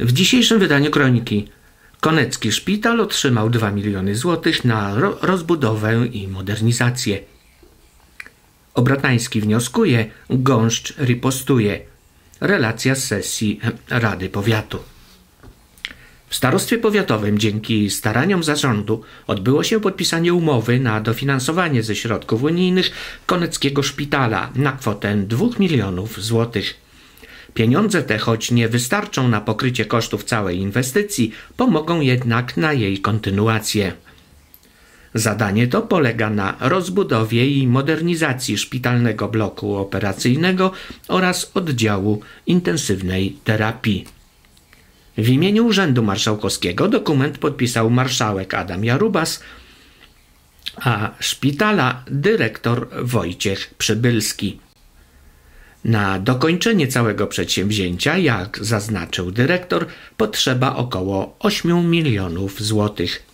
W dzisiejszym wydaniu Kroniki Konecki Szpital otrzymał 2 miliony złotych na rozbudowę i modernizację. Obratański wnioskuje, Gąszcz ripostuje. Relacja z sesji Rady Powiatu. W starostwie powiatowym dzięki staraniom zarządu odbyło się podpisanie umowy na dofinansowanie ze środków unijnych Koneckiego Szpitala na kwotę 2 milionów złotych. Pieniądze te, choć nie wystarczą na pokrycie kosztów całej inwestycji, pomogą jednak na jej kontynuację. Zadanie to polega na rozbudowie i modernizacji szpitalnego bloku operacyjnego oraz oddziału intensywnej terapii. W imieniu Urzędu Marszałkowskiego dokument podpisał marszałek Adam Jarubas, a szpitala dyrektor Wojciech Przybylski. Na dokończenie całego przedsięwzięcia, jak zaznaczył dyrektor, potrzeba około 8 milionów złotych.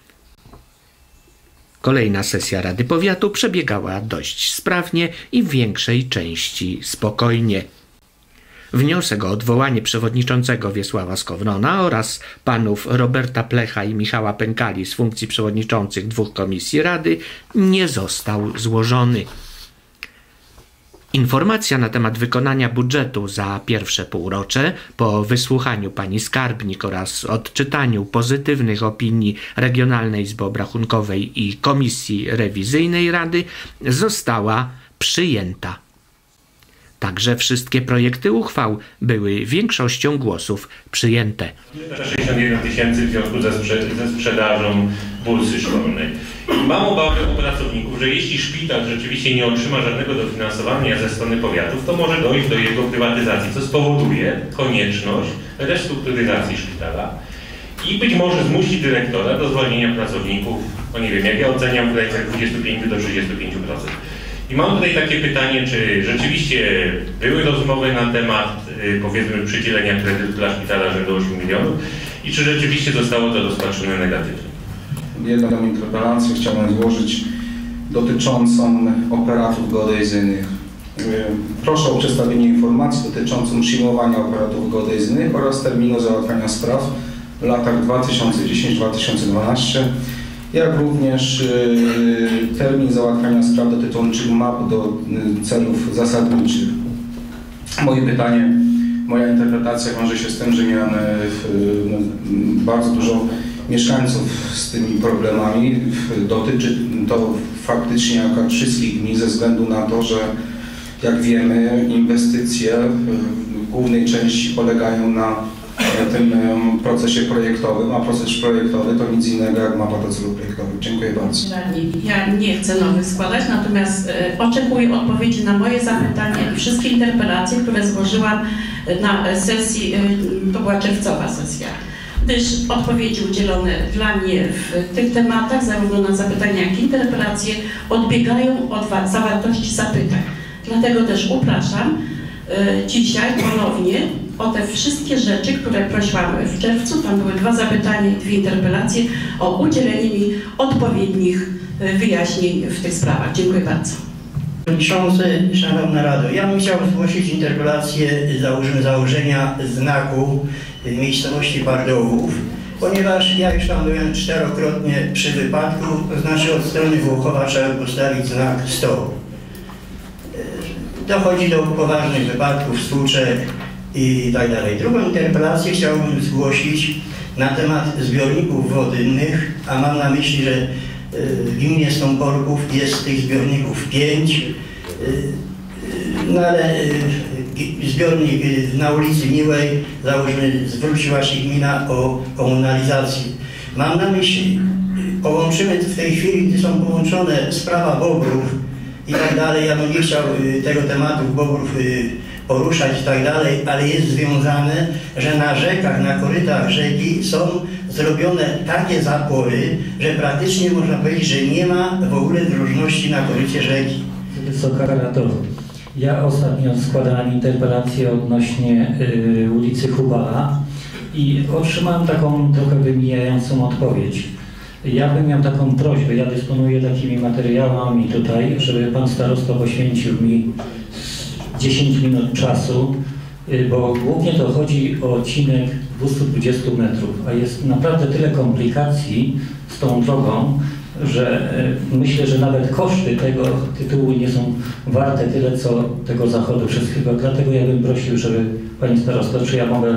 Kolejna sesja Rady Powiatu przebiegała dość sprawnie i w większej części spokojnie. Wniosek o odwołanie przewodniczącego Wiesława Skowrona oraz panów Roberta Plecha i Michała Pękali z funkcji przewodniczących 2 komisji Rady nie został złożony. Informacja na temat wykonania budżetu za pierwsze półrocze po wysłuchaniu pani skarbnik oraz odczytaniu pozytywnych opinii Regionalnej Izby Obrachunkowej i Komisji Rewizyjnej Rady została przyjęta. Także wszystkie projekty uchwał były większością głosów przyjęte. 61 000 w związku ze sprzedażą bursy szkolnej. Mam obawy u pracowników, że jeśli szpital rzeczywiście nie otrzyma żadnego dofinansowania ze strony powiatów, to może dojść do jego prywatyzacji, co spowoduje konieczność restrukturyzacji szpitala i być może zmusi dyrektora do zwolnienia pracowników, no nie wiem, jak ja oceniam w granicach 25 do 35%. I mam tutaj takie pytanie, czy rzeczywiście były rozmowy na temat, powiedzmy, przydzielenia kredytu dla szpitala rzędu 8 milionów i czy rzeczywiście zostało to rozpatrzone negatywnie? Jedną interpelację chciałbym złożyć dotyczącą operatów geodezyjnych. Proszę o przedstawienie informacji dotyczącą przyjmowania operatów geodezyjnych oraz terminu załatwiania spraw w latach 2010-2012, jak również termin załatwiania spraw dotyczących map do celów zasadniczych. Moje pytanie, moja interpretacja wiąże się z tym, że miałem bardzo dużo mieszkańców z tymi problemami. Dotyczy to faktycznie akurat wszystkich gmin ze względu na to, że jak wiemy, inwestycje w głównej części polegają na tym procesie projektowym, a proces projektowy to nic innego jak mapa do celów projektowych. Dziękuję bardzo. Ja nie chcę nowych składać, natomiast oczekuję odpowiedzi na moje zapytania i wszystkie interpelacje, które złożyłam na sesji, to była czerwcowa sesja, gdyż odpowiedzi udzielone dla mnie w tych tematach, zarówno na zapytania, jak i interpelacje, odbiegają od zawartości zapytań. Dlatego też upraszam dzisiaj ponownie o te wszystkie rzeczy, które prosiłam w czerwcu. Tam były 2 zapytania i 2 interpelacje, o udzielenie mi odpowiednich wyjaśnień w tych sprawach. Dziękuję bardzo. Przewodniczący, Szanowna Rado, ja bym chciał zgłosić interpelację założenia znaku miejscowości Bardołów, ponieważ ja już tam byłem 4-krotnie przy wypadku, to znaczy od strony Włochowa trzeba postawić znak stop. Dochodzi do poważnych wypadków, stłuczek i tak dalej. Drugą interpelację chciałbym zgłosić na temat zbiorników wodnych, a mam na myśli, że w gminie Stąporków jest tych zbiorników 5, no ale zbiornik na ulicy Miłej, załóżmy, zwróciła się gmina o komunalizację. Mam na myśli, połączymy w tej chwili, gdy są połączone sprawa Bobrów i tak dalej, ja bym nie chciał tego tematu Bobrów poruszać i tak dalej, ale jest związane, że na rzekach, na korytach rzeki są zrobione takie zapory, że praktycznie można powiedzieć, że nie ma w ogóle drożności na korycie rzeki. Wysoka Rado, ja ostatnio składałem interpelację odnośnie ulicy Hubala i otrzymałem taką trochę wymijającą odpowiedź. Ja bym miał taką prośbę, ja dysponuję takimi materiałami tutaj, żeby pan starosta poświęcił mi 10 minut czasu bo głównie to chodzi o odcinek 220 metrów, a jest naprawdę tyle komplikacji z tą drogą, że myślę, że nawet koszty tego tytułu nie są warte tyle, co tego zachodu wszystkiego. Dlatego ja bym prosił, żeby Panie Starosto, czy ja mogę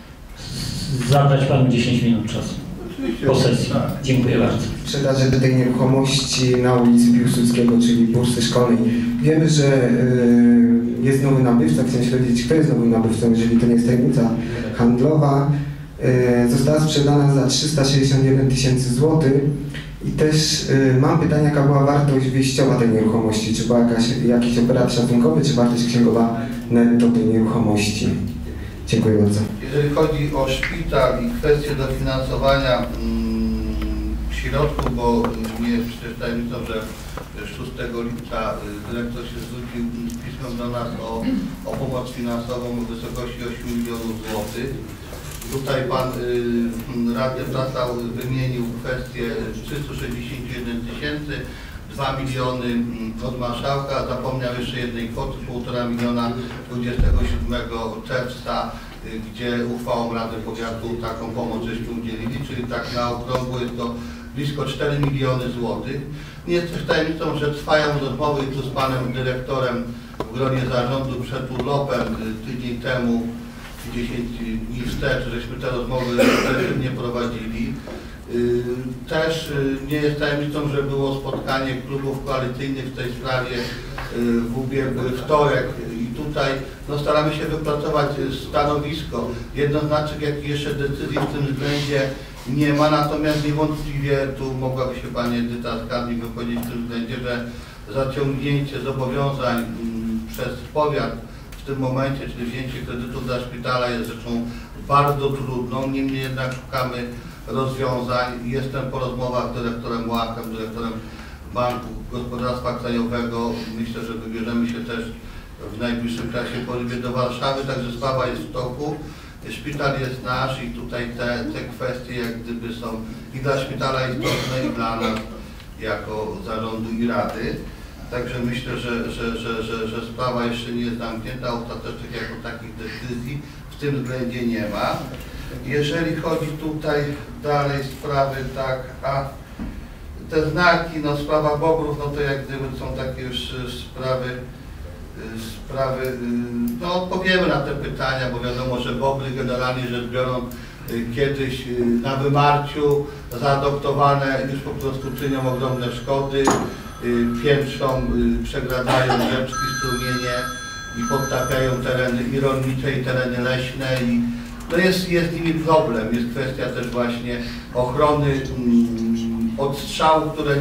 zabrać Panu 10 minut czasu po sesji. Dziękuję bardzo. Sprzedaży tej nieruchomości na ulicy Piłsudskiego, czyli bursy szkolnej. Wiemy, że jest nowy nabywca. Chcę się dowiedzieć, kto jest nowym nabywcą, jeżeli to nie jest tajemnica handlowa. Została sprzedana za 361 000 złotych. I też mam pytanie, jaka była wartość wyjściowa tej nieruchomości? Czy była jakiś operat szacunkowy, czy wartość księgowa netto tej nieruchomości? Dziękuję bardzo. Jeżeli chodzi o szpital i kwestię dofinansowania środków, bo nie jest przecież tajemnicą, że 6 lipca dyrektor się zwrócił z pismem do nas o pomoc finansową w wysokości 8 milionów złotych. Tutaj pan radny Prasał wymienił kwestię 361 000, 2 miliony od marszałka, zapomniał jeszcze jednej kwoty, 1,5 miliona 27 czerwca, gdzie uchwałą Rady Powiatu taką pomoc żeśmy udzielili, czyli tak na okrągło jest to blisko 4 miliony złotych. Nie jest też tajemnicą, że trwają rozmowy tu z panem dyrektorem w gronie zarządu przed urlopem tydzień temu, 10 dni wstecz, żeśmy te rozmowy nie prowadzili. Też nie jest tajemnicą, że było spotkanie klubów koalicyjnych w tej sprawie w ubiegły wtorek i tutaj no, staramy się wypracować stanowisko. Jednoznacznych jak jeszcze decyzji w tym względzie nie ma, natomiast niewątpliwie tu mogłaby się pani Edyta Skarbnik wypowiedzieć w tym względzie, że zaciągnięcie zobowiązań przez powiat w tym momencie, czyli wzięcie kredytu dla szpitala jest rzeczą bardzo trudną, niemniej jednak szukamy rozwiązań. Jestem po rozmowach z dyrektorem Łachem, dyrektorem Banku Gospodarstwa Krajowego. Myślę, że wybierzemy się też w najbliższym czasie po Rybie do Warszawy, także sprawa jest w toku. Szpital jest nasz i tutaj te kwestie jak gdyby są i dla szpitala istotne, i dla nas jako zarządu i rady. Także myślę, że sprawa jeszcze nie jest zamknięta, ostatecznych jako takich decyzji w tym względzie nie ma. Jeżeli chodzi tutaj dalej sprawy, tak, a te znaki, no sprawa Bobrów, no to jak gdyby są takie już sprawy, no odpowiemy na te pytania, bo wiadomo, że Bobry generalnie rzecz biorąc kiedyś na wymarciu zaadoptowane już po prostu czynią ogromne szkody, piętrzą, przegradają rzeczki, strumienie i podtapiają tereny i rolnicze, i tereny leśne i no jest z nimi problem. Jest kwestia też właśnie ochrony od strzałów, które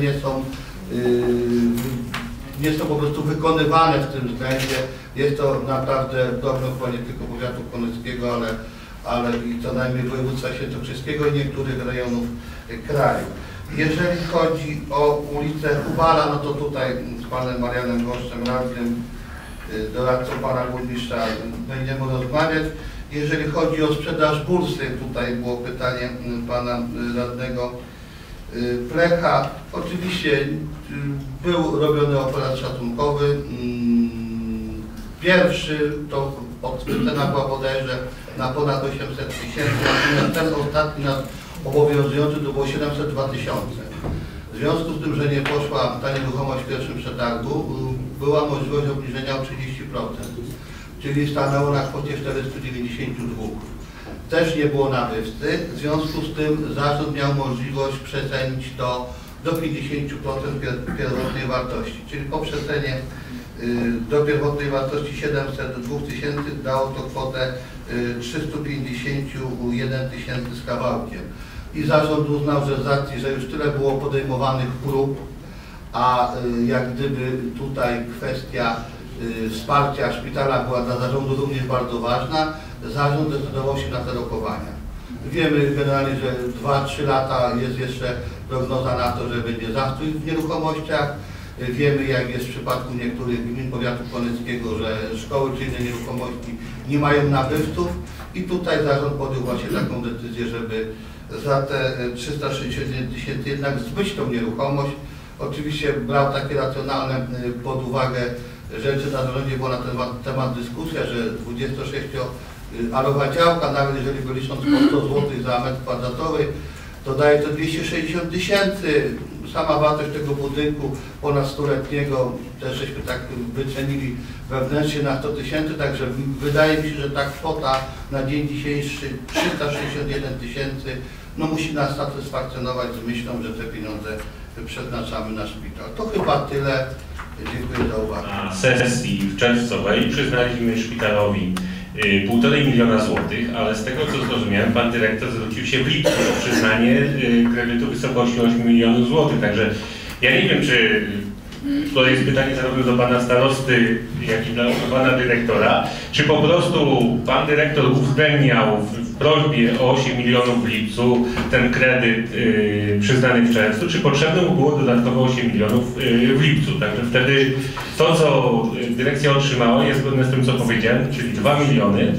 nie są po prostu wykonywane w tym względzie. Jest to naprawdę problem chyba nie tylko powiatu koneckiego, ale i co najmniej województwa świętokrzyskiego i niektórych rejonów kraju. Jeżeli chodzi o ulicę Hubala, no to tutaj z panem Marianem Goszczem, radnym, doradcą pana burmistrza będziemy rozmawiać. Jeżeli chodzi o sprzedaż bursy, tutaj było pytanie pana radnego Plecha. Oczywiście był robiony operat szacunkowy. Pierwszy to cena była bodajże na ponad 800 000, natomiast ten ostatni nas obowiązujący to było 702 000. W związku z tym, że nie poszła ta nieruchomość w pierwszym przetargu, była możliwość obniżenia o 30%, czyli stanęło na kwocie 492. Też nie było nabywcy, w związku z tym zarząd miał możliwość przecenić to do 50% pierwotnej wartości, czyli po przecenie do pierwotnej wartości 702 000 dało to kwotę 351 000 z kawałkiem. I zarząd uznał, że z racji, że już tyle było podejmowanych prób, a jak gdyby tutaj kwestia wsparcia szpitala była dla zarządu również bardzo ważna, zarząd zdecydował się na te rokowania. Wiemy generalnie, że 2-3 lata jest jeszcze prognoza na to, że będzie zastój w nieruchomościach. Wiemy, jak jest w przypadku niektórych gmin powiatu koneckiego, że szkoły czy inne nieruchomości nie mają nabywców i tutaj zarząd podjął właśnie taką decyzję, żeby za te 361 000 jednak zbyć tą nieruchomość. Oczywiście brał takie racjonalne pod uwagę rzeczy na zarządzie była na ten temat dyskusja, że 26-alowa działka, nawet jeżeli go licząc po 100 zł za metr kwadratowy, to daje to 260 000. Sama wartość tego budynku ponad 100-letniego też żeśmy tak wycenili wewnętrznie na 100 000, także wydaje mi się, że ta kwota na dzień dzisiejszy 361 000 no musi nas satysfakcjonować z myślą, że te pieniądze przeznaczamy na szpital. To chyba tyle. Dziękuję za uwagę. Na sesji czerwcowej przyznaliśmy szpitalowi 1,5 miliona złotych, ale z tego co zrozumiałem, pan dyrektor zwrócił się w lipcu o przyznanie kredytu w wysokości 8 milionów złotych. Także ja nie wiem, czy to jest pytanie zarówno do pana starosty, jak i do pana dyrektora, czy po prostu pan dyrektor uwzględniał w prośbie o 8 milionów w lipcu ten kredyt przyznany w czerwcu, czy potrzebne mu było dodatkowo 8 milionów w lipcu. Także wtedy to, co dyrekcja otrzymała, jest zgodne z tym, co powiedziałem, czyli 2 miliony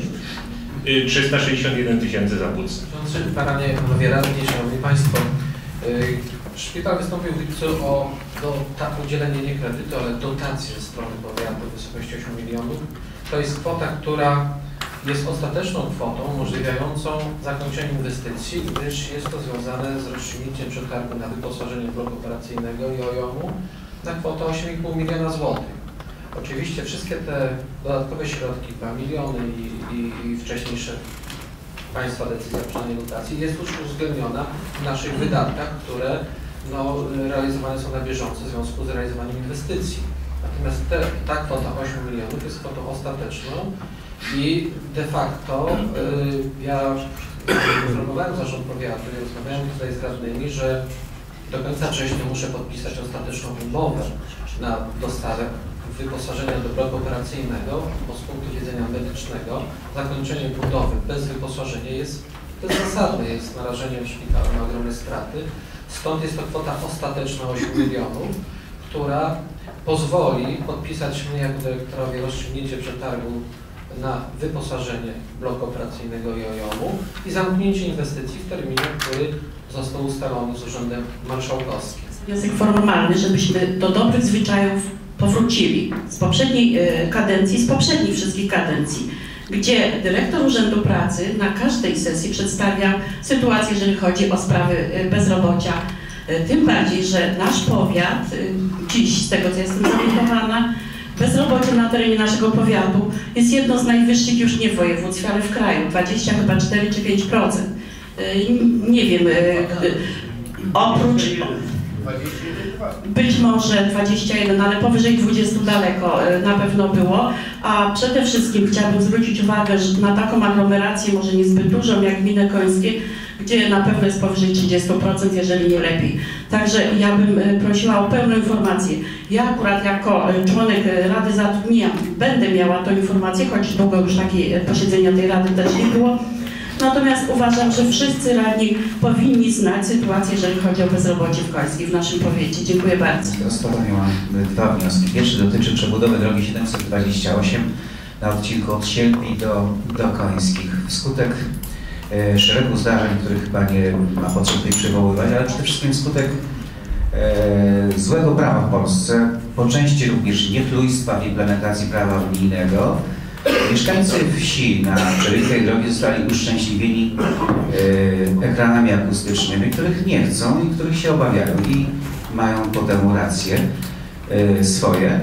361 000 za płuc. Panie i Panowie Radni, Szanowni Państwo, szpital wystąpił w lipcu o udzielenie nie kredytu, ale dotacji ze strony powiatu w wysokości 8 milionów. To jest kwota, która jest ostateczną kwotą umożliwiającą zakończenie inwestycji, gdyż jest to związane z rozstrzygnięciem przetargu na wyposażenie bloku operacyjnego i OJOM-u na kwotę 8,5 miliona złotych. Oczywiście wszystkie te dodatkowe środki, 2 miliony i wcześniejsze Państwa decyzja o przyznaniu dotacji jest już uwzględniona w naszych wydatkach, które realizowane są na bieżąco w związku z realizowaniem inwestycji. Natomiast ta kwota 8 milionów jest kwotą ostateczną i de facto ja informowałem zarząd powiatu i rozmawiałem tutaj z radnymi, że do końca września muszę podpisać ostateczną umowę na dostawę wyposażenia do bloku operacyjnego, bo z punktu widzenia medycznego zakończenie budowy bez wyposażenia jest bezzasadne, jest narażeniem szpitala na ogromne straty. Stąd jest to kwota ostateczna 8 milionów, która pozwoli podpisać mnie jako dyrektorowi rozstrzygnięcie przetargu na wyposażenie bloku operacyjnego i OJOM-u i zamknięcie inwestycji w terminie, który został ustalony z Urzędem Marszałkowskim. Wniosek formalny, żebyśmy do dobrych zwyczajów powrócili z poprzedniej kadencji, z poprzednich wszystkich kadencji, gdzie dyrektor Urzędu Pracy na każdej sesji przedstawia sytuację, jeżeli chodzi o sprawy bezrobocia. Tym bardziej, że nasz powiat, dziś z tego co jestem zorientowana, bezrobocie na terenie naszego powiatu jest jedno z najwyższych już nie w województwie, ale w kraju, 20 chyba 4 czy 5%. Nie wiem, oprócz... Być może 21, ale powyżej 20 daleko na pewno było, a przede wszystkim chciałabym zwrócić uwagę na taką aglomerację, może niezbyt dużą jak gminy końskie, gdzie na pewno jest powyżej 30%, jeżeli nie lepiej. Także ja bym prosiła o pełną informację. Ja akurat jako członek Rady Zatrudnienia będę miała tę informację, choć długo już takie posiedzenia tej Rady też nie było. Natomiast uważam, że wszyscy radni powinni znać sytuację, jeżeli chodzi o bezrobocie w Końskim, w naszym powiecie. Dziękuję bardzo. Rozpoznanie mam dwa wnioski. Pierwszy dotyczy przebudowy drogi 728 na odcinku od Sielpi do Końskich. Wskutek szeregu zdarzeń, których chyba nie ma potrzeby tutaj przywoływać, ale przede wszystkim wskutek złego prawa w Polsce, po części również niechlujstwa w implementacji prawa unijnego, mieszkańcy wsi na przebiegu tej drogi zostali uszczęśliwieni ekranami akustycznymi, których nie chcą i których się obawiają i mają potem racje swoje.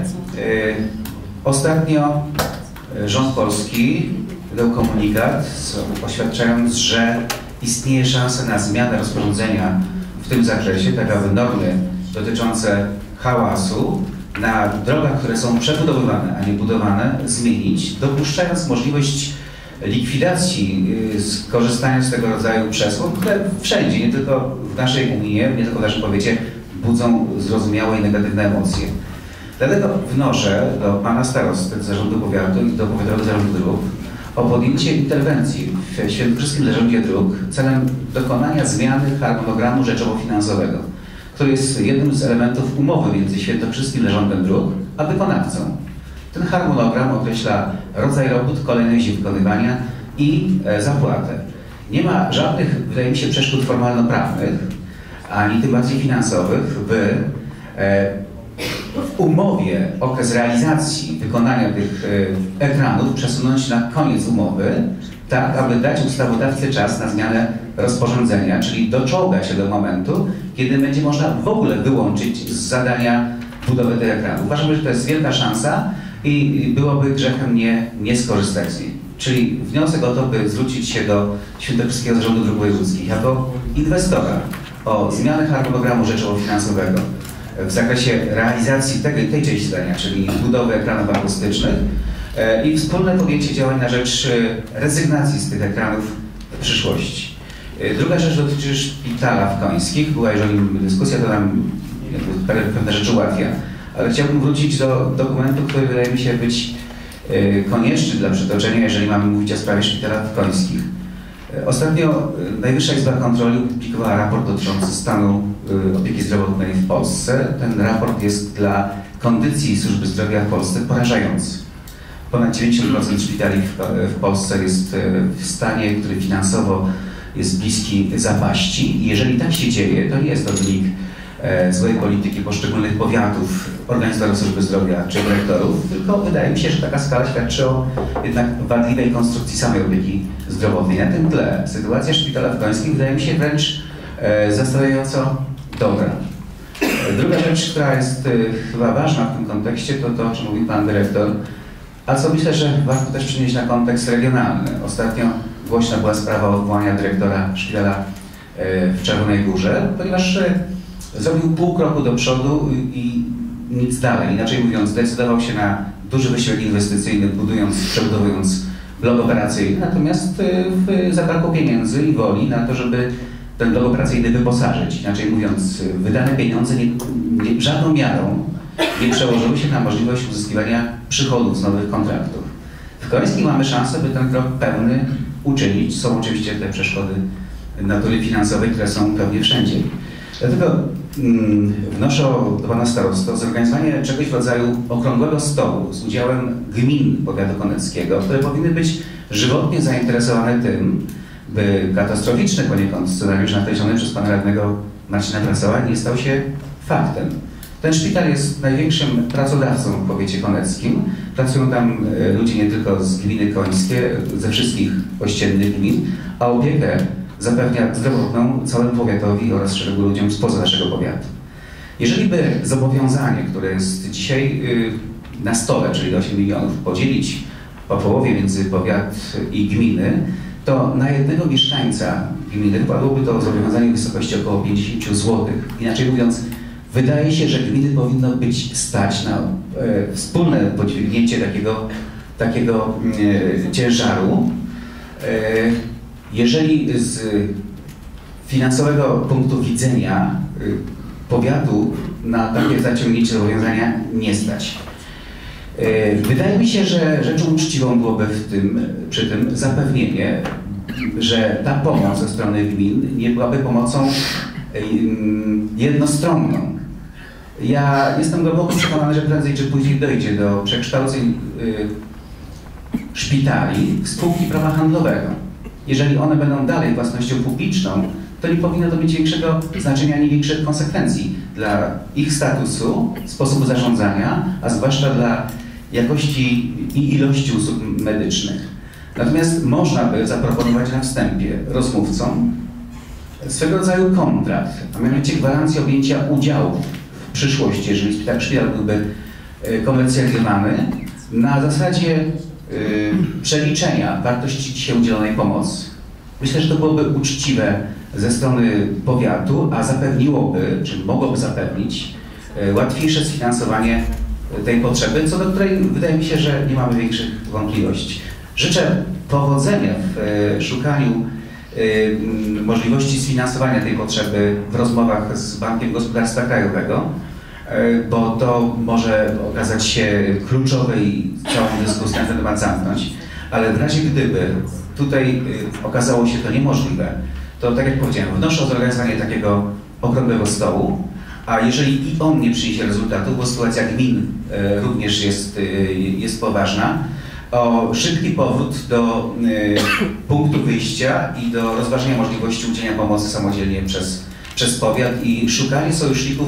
Ostatnio rząd polski wydał komunikat, oświadczając, że istnieje szansa na zmianę rozporządzenia w tym zakresie, tak aby normy dotyczące hałasu na drogach, które są przebudowywane, a nie budowane, zmienić, dopuszczając możliwość likwidacji, korzystając z tego rodzaju przesług, które wszędzie, nie tylko w naszej gminie, nie tylko w naszym powiecie, budzą zrozumiałe i negatywne emocje. Dlatego wnoszę do pana starosty, zarządu powiatu i do powiatowego zarządu dróg o podjęcie interwencji w Świętokrzyskim Zarządzie Dróg celem dokonania zmiany harmonogramu rzeczowo-finansowego, który jest jednym z elementów umowy między Świętokrzyskim Zarządem Dróg a wykonawcą. Ten harmonogram określa rodzaj robót, kolejność ich wykonywania i zapłatę. Nie ma żadnych, wydaje mi się, przeszkód formalno-prawnych, ani tym bardziej finansowych, by umowie okres realizacji wykonania tych ekranów przesunąć na koniec umowy, tak aby dać ustawodawcy czas na zmianę rozporządzenia, czyli doczołgać się do momentu, kiedy będzie można w ogóle wyłączyć z zadania budowę tych ekranów. Uważam, że to jest wielka szansa i byłoby grzechem nie skorzystać z niej. Czyli wniosek o to, by zwrócić się do Świętokrzyskiego Zarządu Dróg Wojewódzkich jako inwestora o zmianę harmonogramu rzeczowo-finansowego w zakresie realizacji tej części zadania, czyli budowy ekranów akustycznych i wspólne podjęcie działań na rzecz rezygnacji z tych ekranów w przyszłości. Druga rzecz dotyczy szpitala w Końskich. Była już o nim dyskusja, to nam pewne rzeczy ułatwia. Ale chciałbym wrócić do dokumentu, który wydaje mi się być konieczny dla przytoczenia, jeżeli mamy mówić o sprawie szpitala w Końskich. Ostatnio Najwyższa Izba Kontroli opublikowała raport dotyczący stanu opieki zdrowotnej w Polsce. Ten raport jest dla kondycji służby zdrowia w Polsce porażający. Ponad 90% szpitali w Polsce jest w stanie, który finansowo jest bliski zapaści. I jeżeli tak się dzieje, to nie jest to wynik złej polityki poszczególnych powiatów, organizatorów służby zdrowia czy dyrektorów, tylko wydaje mi się, że taka skala świadczy o jednak wadliwej konstrukcji samej opieki zdrowotnej. Na tym tle sytuacja szpitala w Końskich wydaje mi się wręcz zastanawiająco dobra. Druga rzecz, która jest chyba ważna w tym kontekście, to to, o czym mówił pan dyrektor, a co myślę, że warto też przynieść na kontekst regionalny. Ostatnio głośna była sprawa odwołania dyrektora szpitala w Czerwonej Górze, ponieważ zrobił pół kroku do przodu i nic dalej. Inaczej mówiąc, zdecydował się na duży wysiłek inwestycyjny, przebudowując blok operacyjny, natomiast zabrakło pieniędzy i woli na to, żeby ten blok operacyjny wyposażyć. Inaczej mówiąc, wydane pieniądze żadną miarą nie przełożyły się na możliwość uzyskiwania przychodów z nowych kontraktów. W Końskich mamy szansę, by ten krok pełny uczynić. Są oczywiście te przeszkody natury finansowej, które są pewnie wszędzie. Dlatego wnoszę do pana starosty o zorganizowanie czegoś w rodzaju okrągłego stołu z udziałem gmin powiatu koneckiego, które powinny być żywotnie zainteresowane tym, by katastroficzny poniekąd scenariusz nakreślony przez pana radnego Marcina Prasoła nie stał się faktem. Ten szpital jest największym pracodawcą w powiecie koneckim. Pracują tam ludzie nie tylko z gminy końskie, ze wszystkich ościennych gmin, a opiekę zapewnia zdrowotną całemu powiatowi oraz szeregu ludziom spoza naszego powiatu. Jeżeli by zobowiązanie, które jest dzisiaj na stole, czyli 8 milionów, podzielić po połowie między powiat i gminy, to na jednego mieszkańca gminy padłoby to zobowiązanie w wysokości około 50 zł. Inaczej mówiąc, wydaje się, że gminy powinno być stać na wspólne podźwignięcie takiego ciężaru. Jeżeli z finansowego punktu widzenia powiatu na takie zaciągnięcie zobowiązania nie stać. Wydaje mi się, że rzeczą uczciwą byłoby przy tym zapewnienie, że ta pomoc ze strony gmin nie byłaby pomocą jednostronną. Ja jestem głęboko przekonany, że prędzej czy później dojdzie do przekształceń szpitali w spółki prawa handlowego. Jeżeli one będą dalej własnością publiczną, to nie powinno to mieć większego znaczenia ani większych konsekwencji dla ich statusu, sposobu zarządzania, a zwłaszcza dla jakości i ilości usług medycznych. Natomiast można by zaproponować na wstępie rozmówcom swego rodzaju kontrakt, a mianowicie gwarancję objęcia udziału w przyszłości, jeżeli szpital byłby komercjalizowany, na zasadzie przeliczenia wartości dzisiaj udzielonej pomocy. Myślę, że to byłoby uczciwe ze strony powiatu, a zapewniłoby, czy mogłoby zapewnić łatwiejsze sfinansowanie tej potrzeby, co do której wydaje mi się, że nie mamy większych wątpliwości. Życzę powodzenia w szukaniu możliwości sfinansowania tej potrzeby w rozmowach z Bankiem Gospodarstwa Krajowego, bo to może okazać się kluczowe i całą dyskusję na ten temat zamknąć, ale w razie gdyby tutaj okazało się to niemożliwe, to tak jak powiedziałem, wnoszę o zorganizowanie takiego okrągłego stołu, a jeżeli i on nie przyniesie rezultatu, bo sytuacja gmin również jest poważna, o szybki powrót do punktu wyjścia i do rozważenia możliwości udzielenia pomocy samodzielnie przez powiat i szukanie sojuszników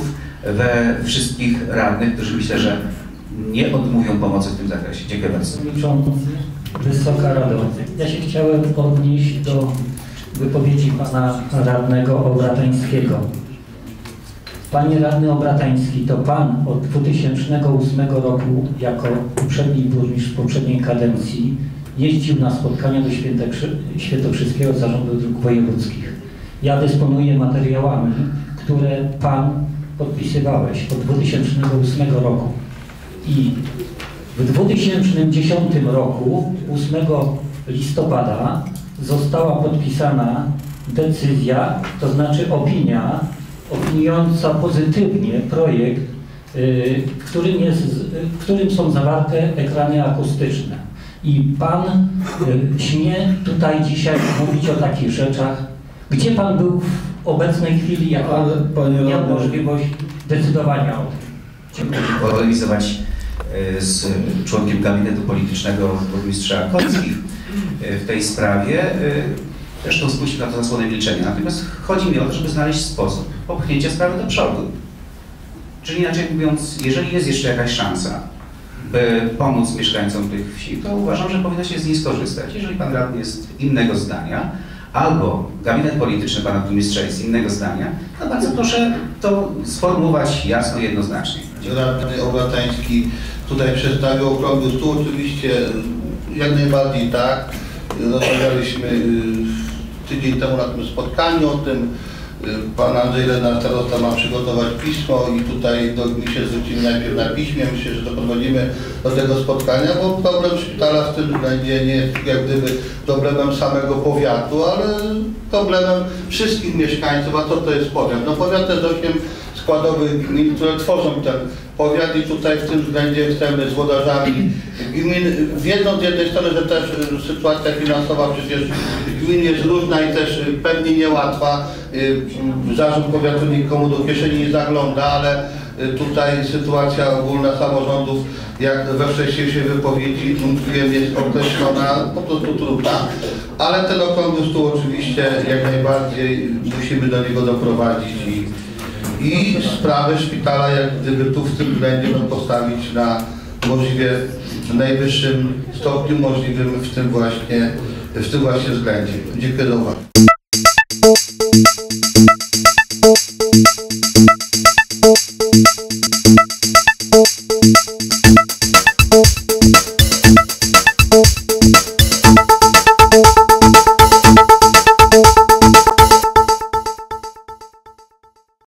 we wszystkich radnych, którzy myślę, że nie odmówią pomocy w tym zakresie. Dziękuję bardzo. Przewodniczący, Wysoka Rado, ja się chciałem odnieść do wypowiedzi pana radnego Obratańskiego. Panie radny Obratański, to pan od 2008 roku jako poprzedni burmistrz poprzedniej kadencji jeździł na spotkania do Świętokrzyskiego Zarządu Dróg Wojewódzkich. Ja dysponuję materiałami, które pan podpisywałeś od 2008 roku. I w 2010 roku, 8 listopada, została podpisana decyzja, to znaczy opinia, opiniująca pozytywnie projekt, w którym są zawarte ekrany akustyczne. I pan śmie tutaj dzisiaj mówić o takich rzeczach. Gdzie pan był w obecnej chwili, jak pan miał możliwość decydowania o tym? Dziękuję. Polemizować z członkiem gabinetu politycznego burmistrza Kockich w tej sprawie. Zresztą spuścił na to zasłonę milczenia. Natomiast chodzi mi o to, żeby znaleźć sposób popchnięcia sprawy do przodu. Czyli inaczej mówiąc, jeżeli jest jeszcze jakaś szansa, by pomóc mieszkańcom tych wsi, to uważam, że powinno się z niej skorzystać. Jeżeli pan radny jest innego zdania, albo gabinet polityczny pana burmistrza jest innego zdania, to bardzo proszę to sformułować jasno i jednoznacznie. Radny Obratański tutaj przedstawił okrągły stół, oczywiście jak najbardziej tak. Rozmawialiśmy tydzień temu na tym spotkaniu o tym. Pan Andrzej Lenarz, starosta, ma przygotować pismo i tutaj my się zwrócimy najpierw na piśmie. Myślę, że doprowadzimy do tego spotkania, bo problem szpitala w tym względzie nie jest jak gdyby problemem samego powiatu, ale problemem wszystkich mieszkańców. A co to jest powiat? No powiat to jest 8 składowych gmin, które tworzą ten powiat i tutaj w tym względzie chcemy z włodarzami gmin, wiedząc z jednej strony, że też sytuacja finansowa przecież gmin jest różna i też pewnie niełatwa. Zarząd powiatu nikomu do kieszeni nie zagląda, ale tutaj sytuacja ogólna samorządów, jak we wcześniejszej wypowiedzi mówiłem, jest określona, po prostu trudna, ale ten okrągły stół oczywiście jak najbardziej musimy do niego doprowadzić i sprawę szpitala jak gdyby tu w tym względzie postawić na możliwie najwyższym stopniu możliwym w tym właśnie względzie. Dziękuję za uwagę.